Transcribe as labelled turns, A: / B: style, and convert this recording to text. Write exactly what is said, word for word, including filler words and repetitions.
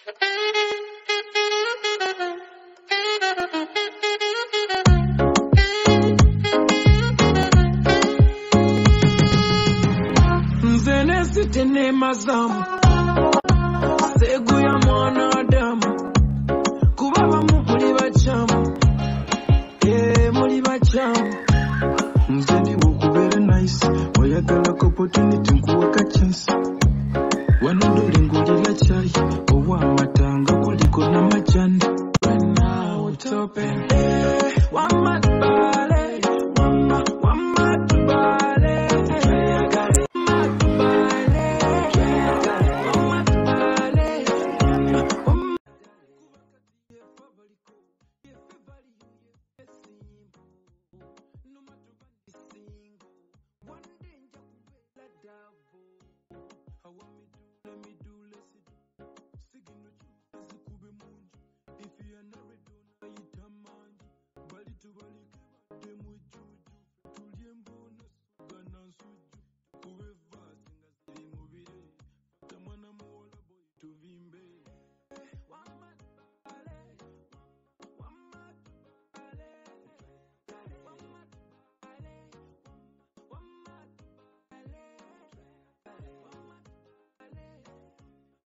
A: Mzenesi tene mazamu Segu ya mwana adamu Kubaba muli bachamu Eh muli bachamu Mzeni wukubere nice Wayagala opportunity nkuwaka chance Wanondole ngulila chai Owa matanga kuliko na